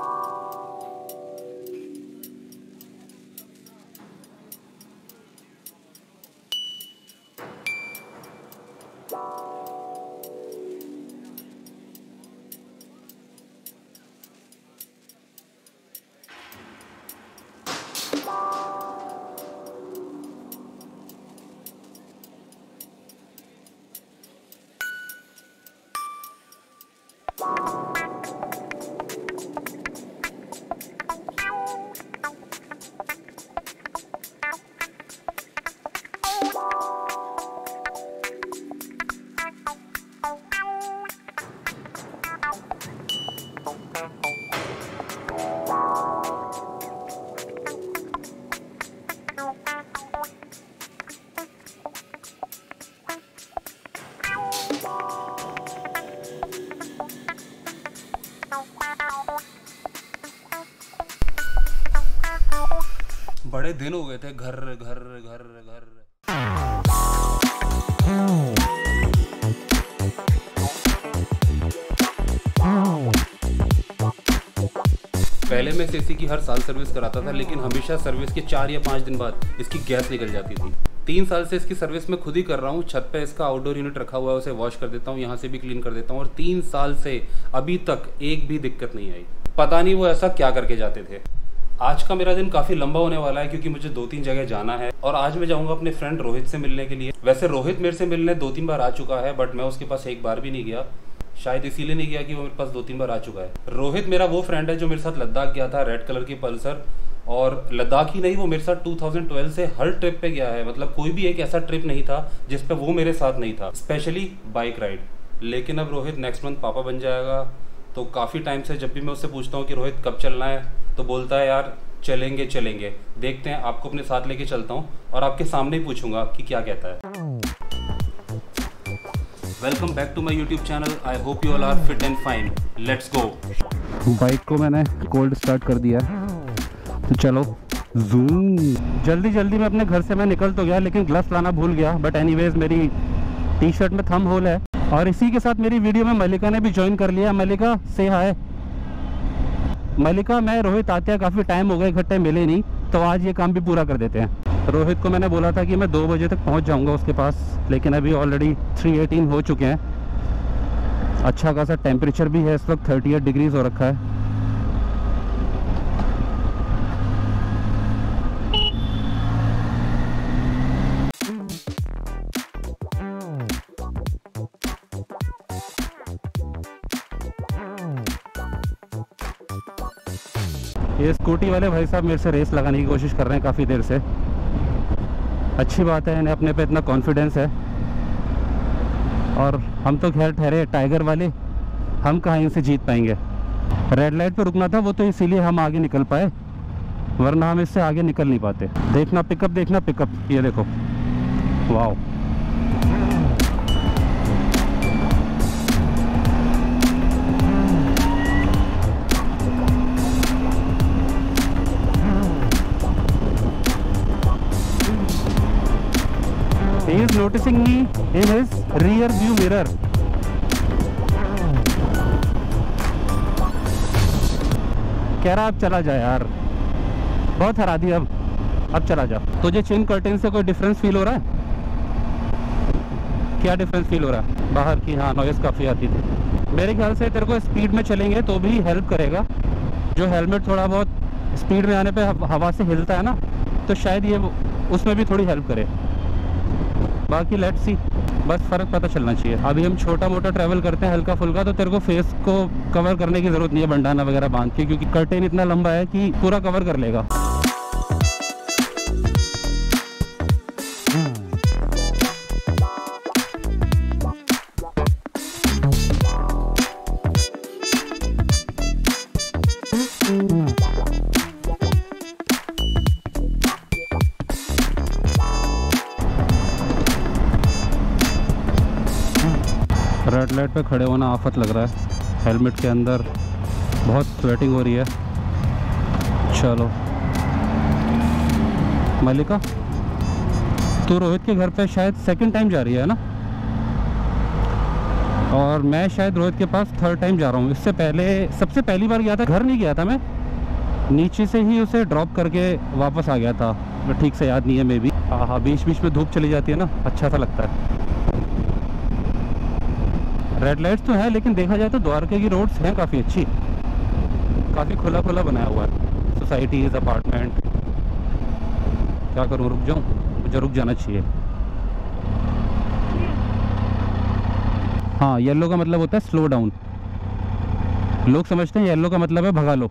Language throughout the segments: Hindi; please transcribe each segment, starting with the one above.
बड़े दिन हो गए थे घर घर घर घर। पहले मैं इसी की हर साल सर्विस कराता था, लेकिन हमेशा सर्विस के 4 या 5 दिन बाद इसकी गैस निकल जाती थी। 3 साल से इसकी सर्विस मैं खुद ही कर रहा हूँ। छत पे इसका आउटडोर यूनिट रखा हुआ है, उसे वॉश कर देता हूँ, यहाँ से भी क्लीन कर देता हूँ, और 3 साल से अभी तक एक भी दिक्कत नहीं आई। पता नहीं वो ऐसा क्या करके जाते थे। आज का मेरा दिन काफ़ी लंबा होने वाला है क्योंकि मुझे 2-3 जगह जाना है, और आज मैं जाऊंगा अपने फ्रेंड रोहित से मिलने के लिए। वैसे रोहित मेरे से मिलने 2-3 बार आ चुका है, बट मैं उसके पास एक बार भी नहीं गया। शायद इसीलिए नहीं गया कि वो मेरे पास 2-3 बार आ चुका है। रोहित मेरा वो फ्रेंड है जो मेरे साथ लद्दाख गया था, रेड कलर की पल्सर। और लद्दाख ही नहीं, वो मेरे साथ 2012 से हर ट्रिप पे गया है। मतलब कोई भी एक ऐसा ट्रिप नहीं था जिस पे वो मेरे साथ नहीं था, स्पेशली बाइक राइड। लेकिन अब रोहित नेक्स्ट मंथ पापा बन जाएगा, तो काफ़ी टाइम से जब भी मैं उससे पूछता हूँ कि रोहित कब चलना है, तो बोलता है यार चलेंगे चलेंगे। देखते हैं, आपको अपने साथ लेके चलता हूँ और आपके सामने ही पूछूंगा कि क्या कहता है। Welcome back to my YouTube channel. I hope you all are fit and fine. Let's go. Bike को मैंने कोल्ड स्टार्ट कर दिया, तो चलो जूम। जल्दी मैं अपने घर से मैं निकल तो गया, लेकिन ग्लव्स लाना भूल गया। बट एनीवेज मेरी टी शर्ट में थंब होल है, और इसी के साथ मेरी वीडियो में मलिका ने भी ज्वाइन कर लिया। मलिका से हाय। मलिका, मैं रोहित आते हैं काफ़ी टाइम हो गया, इकट्ठे मिले नहीं, तो आज ये काम भी पूरा कर देते हैं। रोहित को मैंने बोला था कि मैं 2 बजे तक पहुंच जाऊंगा उसके पास, लेकिन अभी ऑलरेडी 3:18 हो चुके हैं। अच्छा खासा टेम्परेचर भी है इस वक्त, 38 डिग्रीज हो रखा है। ये स्कूटी वाले भाई साहब मेरे से रेस लगाने की कोशिश कर रहे हैं काफ़ी देर से। अच्छी बात है, इन्हें अपने पे इतना कॉन्फिडेंस है। और हम तो खैर ठहरे टाइगर वाले, हम कहाँ इनसे जीत पाएंगे। रेड लाइट पे रुकना था वो, तो इसीलिए हम आगे निकल पाए, वरना हम इससे आगे निकल नहीं पाते। देखना पिकअप, देखना पिकअप, ये देखो, वाह। He is noticing me in his rear view mirror. कह रहा अब चला जा यार, बहुत हरा दिया, अब चला जा। तुझे चिन कर्टेन से कोई डिफरेंस फील हो रहा है? क्या डिफरेंस फील हो रहा है? बाहर की हाँ नॉइज़ काफ़ी आती थी। मेरे ख्याल से तेरे को स्पीड में चलेंगे तो भी हेल्प करेगा। जो हेलमेट थोड़ा बहुत स्पीड में आने पे हवा से हिलता है ना, तो शायद ये उसमें भी थोड़ी हेल्प करे। बाकी लेट्स सी, बस फ़र्क पता चलना चाहिए। अभी हम छोटा मोटा ट्रैवल करते हैं, हल्का फुल्का, तो तेरे को फेस को कवर करने की ज़रूरत नहीं है बंडाना वगैरह बांध के, क्योंकि कर्टेन इतना लंबा है कि पूरा कवर कर लेगा। रेड लाइट पे खड़े होना आफत लग रहा है, हेलमेट के अंदर बहुत स्वेटिंग हो रही है। चलो मलिका, तू रोहित के घर पे शायद सेकंड टाइम जा रही है ना? और मैं शायद रोहित के पास थर्ड टाइम जा रहा हूँ। इससे पहले सबसे पहली बार गया था, घर नहीं गया था मैं, नीचे से ही उसे ड्रॉप करके वापस आ गया था, ठीक से याद नहीं है मे बी। हाँ, बीच बीच में धूप चली जाती है ना, अच्छा सा लगता है। रेड लाइट्स तो है, लेकिन देखा जाए तो द्वारका की रोड्स हैं काफ़ी अच्छी, काफ़ी खुला खुला बनाया हुआ है, सोसाइटीज़, अपार्टमेंट। क्या करूँ, रुक जाऊँ? मुझे रुक जाना चाहिए। हाँ, येलो का मतलब होता है स्लो डाउन। लोग समझते हैं येलो का मतलब है भगा लो।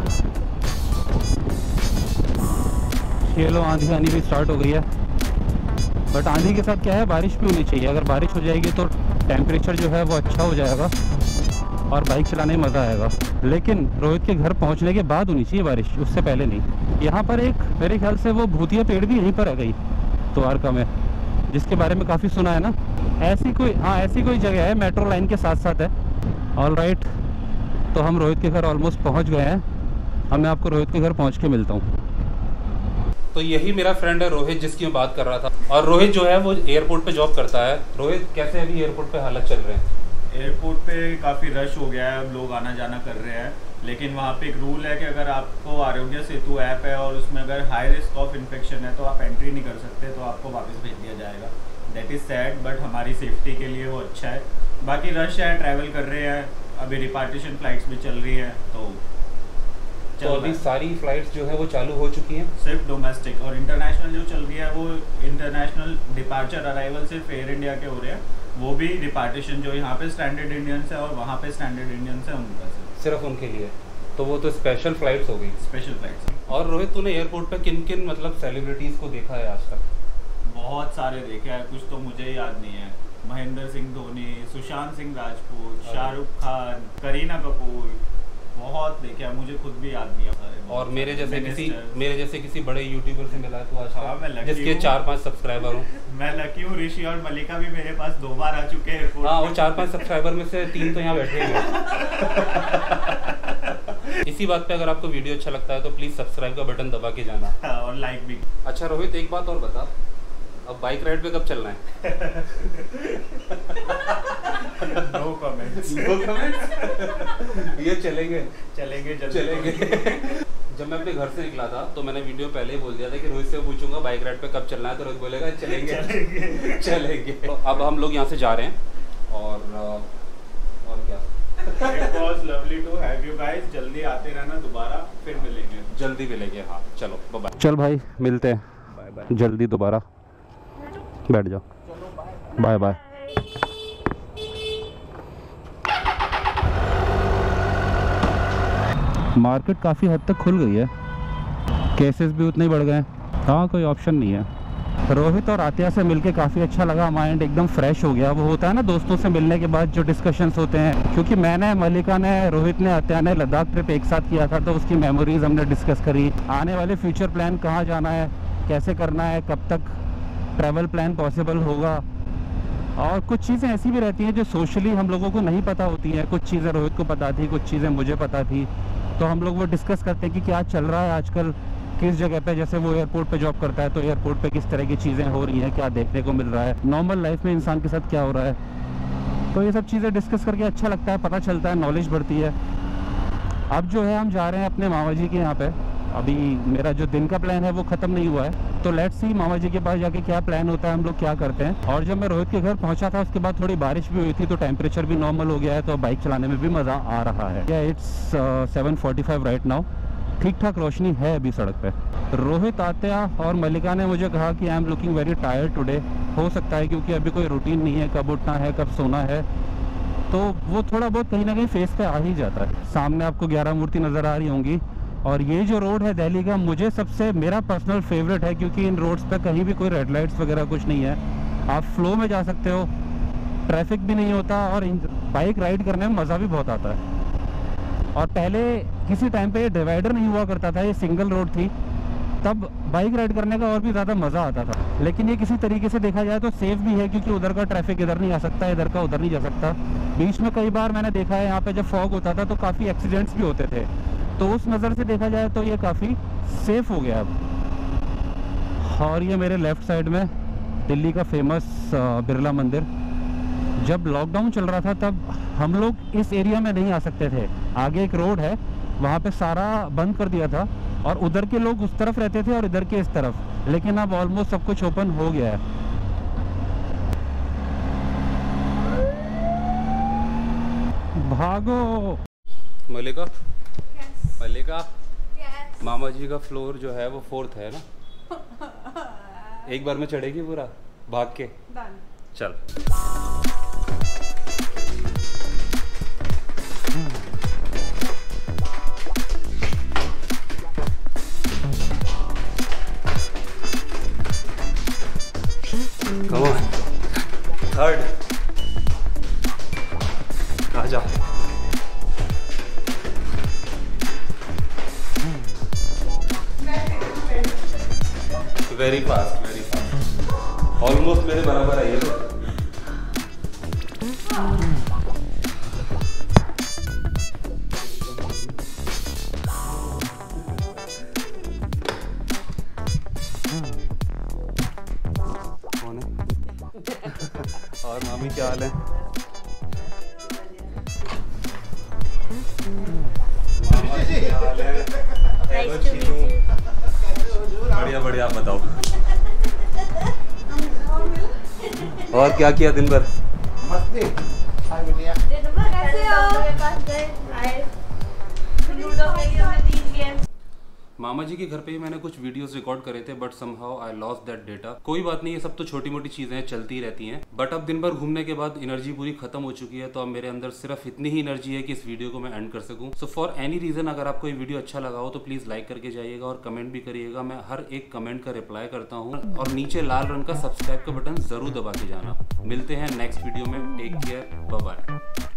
ये लो, आंधी आनी भी स्टार्ट हो गई है, बट आंधी के साथ क्या है, बारिश भी होनी चाहिए। अगर बारिश हो जाएगी तो टेम्परेचर जो है वो अच्छा हो जाएगा और बाइक चलाने में मज़ा आएगा। लेकिन रोहित के घर पहुंचने के बाद होनी चाहिए बारिश, उससे पहले नहीं। यहाँ पर एक मेरे ख्याल से वो भूतिया पेड़ भी यहीं पर है गई द्वारका में, जिसके बारे में काफ़ी सुना है ना। ऐसी कोई जगह है, मेट्रो लाइन के साथ साथ है। ऑल राइट, तो हम रोहित के घर ऑलमोस्ट पहुँच गए हैं। अब मैं आपको रोहित के घर पहुँच के मिलता हूँ। तो यही मेरा फ्रेंड है रोहित, जिसकी मैं बात कर रहा था। और रोहित जो है वो एयरपोर्ट पे जॉब करता है। रोहित, कैसे अभी एयरपोर्ट पे हालत चल रहे हैं? एयरपोर्ट पे काफ़ी रश हो गया है, अब लोग आना जाना कर रहे हैं। लेकिन वहाँ पे एक रूल है कि अगर आपको आरोग्य सेतु ऐप है और उसमें अगर हाई रिस्क ऑफ इन्फेक्शन है तो आप एंट्री नहीं कर सकते, तो आपको वापस भेज दिया जाएगा। दैट इज़ सैड, बट हमारी सेफ्टी के लिए वो अच्छा है। बाकी रश है, ट्रैवल कर रहे हैं, अभी रिपार्टीशन फ्लाइट्स भी चल रही है। तो अभी सारी फ्लाइट्स जो है वो चालू हो चुकी हैं, सिर्फ डोमेस्टिक। और इंटरनेशनल जो चल रही है वो इंटरनेशनल डिपार्चर अराइवल सिर्फ एयर इंडिया के हो रहे हैं, वो भी रिपार्टीशन जो यहाँ पे स्टैंडर्ड इंडियंस है और वहाँ पे स्टैंडर्ड इंडियंस है, उनका सिर्फ उनके लिए। तो वो तो स्पेशल फ्लाइट्स हो गई, स्पेशल फ्लाइट्स। और रोहित, तूने एयरपोर्ट पे किन किन मतलब सेलिब्रिटीज़ को देखा है आज तक? बहुत सारे देखे हैं, कुछ तो मुझे याद नहीं है। महेंद्र सिंह धोनी, सुशांत सिंह राजपूत, शाहरुख खान, करीना कपूर, बहुत देखे हैं, मुझे खुद भी याद नहीं है। और मेरे जैसे किसी बड़े यूट्यूबर से मिला तो आज? हाँ, मैं लकी, जिसके 4-5 सब्सक्राइबर हूँ। मैं लकी हूँ। ऋषि और मलिका भी मेरे पास 2 बार आ चुके हैं एयरपोर्ट। हाँ, वो 4-5 सब्सक्राइबर में से 3 तो यहाँ बैठे हैं। इसी बात पे अगर आपको वीडियो अच्छा लगता है तो प्लीज़ सब्सक्राइब का बटन दबा के जाना। हाँ, और लाइक भी। अच्छा रोहित, एक बात और बता, अब बाइक राइड पे कब चलना है? No comments. ये चलेंगे। जब मैं अपने घर से निकला था तो मैंने वीडियो पहले ही बोल दिया था कि रोहित से पूछूंगा बाइक राइड पे कब चलना है, तो रोहित बोलेगा चलेंगे। तो अब हम लोग यहाँ से जा रहे हैं और क्या। It was lovely to have you guys. जल्दी आते रहना, दोबारा फिर मिलेंगे। जल्दी मिलेंगे, हाँ चलो बाय। चल भाई, मिलते हैं बाय जल्दी दोबारा। बैठ जाओ, बाय बाय। मार्केट काफ़ी हद तक खुल गई है, केसेस भी उतने ही बढ़ गए। हाँ, कोई ऑप्शन नहीं है। रोहित और आतिया से मिलके काफ़ी अच्छा लगा, माइंड एकदम फ्रेश हो गया। वो होता है ना दोस्तों से मिलने के बाद जो डिस्कशंस होते हैं, क्योंकि मैंने, मलिका ने, रोहित ने, आतिया ने लद्दाख ट्रिप एक साथ किया था, तो उसकी मेमोरीज हमने डिस्कस करी। आने वाले फ्यूचर प्लान, कहाँ जाना है, कैसे करना है, कब तक ट्रैवल प्लान पॉसिबल होगा। और कुछ चीज़ें ऐसी भी रहती हैं जो सोशली हम लोगों को नहीं पता होती हैं। कुछ चीज़ें रोहित को पता थी, कुछ चीज़ें मुझे पता थी, तो हम लोग वो डिस्कस करते हैं कि क्या चल रहा है आजकल किस जगह पे। जैसे वो एयरपोर्ट पे जॉब करता है, तो एयरपोर्ट पे किस तरह की चीज़ें हो रही हैं, क्या देखने को मिल रहा है, नॉर्मल लाइफ में इंसान के साथ क्या हो रहा है। तो ये सब चीज़ें डिस्कस करके अच्छा लगता है, पता चलता है, नॉलेज बढ़ती है। अब जो है हम जा रहे हैं अपने मामा जी के यहाँ पे। अभी मेरा जो दिन का प्लान है वो ख़त्म नहीं हुआ है, तो लेट्स सी मामा जी के पास जाके क्या प्लान होता है, हम लोग क्या करते हैं। और जब मैं रोहित के घर पहुंचा था उसके बाद थोड़ी बारिश भी हुई थी, तो टेम्परेचर भी नॉर्मल हो गया है, तो बाइक चलाने में भी मज़ा आ रहा है। It's 7:45 right now. ठीक ठाक रोशनी है अभी सड़क पे। रोहित, आतिया और मलिका ने मुझे कहा कि I am looking very tired today. हो सकता है क्योंकि अभी कोई रूटीन नहीं है, कब उठना है, कब सोना है, तो वो थोड़ा बहुत कहीं ना कहीं फेस पे आ ही जाता है। सामने आपको 11 मूर्ति नज़र आ रही होंगी, और ये जो रोड है दिल्ली का, मुझे सबसे, मेरा पर्सनल फेवरेट है, क्योंकि इन रोड्स पे कहीं भी कोई रेड लाइट्स वगैरह कुछ नहीं है। आप फ्लो में जा सकते हो, ट्रैफिक भी नहीं होता, और बाइक राइड करने में मज़ा भी बहुत आता है। और पहले किसी टाइम पे ये डिवाइडर नहीं हुआ करता था, ये सिंगल रोड थी, तब बाइक राइड करने का और भी ज़्यादा मज़ा आता था। लेकिन ये किसी तरीके से देखा जाए तो सेफ़ भी है, क्योंकि उधर का ट्रैफिक इधर नहीं आ सकता, इधर का उधर नहीं जा सकता। बीच में कई बार मैंने देखा है यहाँ पे जब फॉग होता था तो काफ़ी एक्सीडेंट्स भी होते थे, तो उस नज़र से देखा जाए तो ये काफ़ी सेफ़ हो गया अब। और ये मेरे लेफ़्ट साइड में दिल्ली का फेमस बिरला मंदिर, जब लॉकडाउन चल रहा था तब हम लोग इस एरिया में नहीं आ सकते थे। आगे एक रोड है, वहाँ पे सारा बंद कर दिया था और उधर के लोग उस तरफ रहते थे और इधर के इस तरफ, लेकिन अब ऑलमोस्ट सब कुछ ओपन हो गया है। भागो मलिका। मलिका, मामा जी का फ्लोर जो है वो 4th है ना? एक बार में चढ़ेगी पूरा भाग के? चल। Come on. 3rd. आजा। Very fast, very fast. Almost मेरे बराबर है ये तो। कौन है? और मामी क्या हाल है? मामा जी क्या हाल है? हेलो चीनू। बढ़िया बढ़िया, आप बताओ। और क्या किया दिन भर? मस्ती। हाय बिटिया। कैसे हो? के पास गए, आए, लूडो खेली हमने 3 गेम। मामा जी के घर पे ही मैंने कुछ वीडियोस रिकॉर्ड करे थे, but somehow I lost that data. कोई बात नहीं, ये सब तो छोटी मोटी चीजें हैं, चलती रहती हैं। बट अब दिन भर घूमने के बाद एनर्जी पूरी खत्म हो चुकी है, तो अब मेरे अंदर सिर्फ इतनी ही एनर्जी है कि इस वीडियो को मैं एंड कर सकूं। सो फॉर एनी रीजन अगर आपको ये वीडियो अच्छा लगा हो तो प्लीज लाइक करके जाइएगा और कमेंट भी करिएगा। मैं हर एक कमेंट का रिप्लाई करता हूँ। और नीचे लाल रंग का सब्सक्राइब का बटन जरूर दबा के जाना। मिलते हैं नेक्स्ट वीडियो में। Take care, bye bye.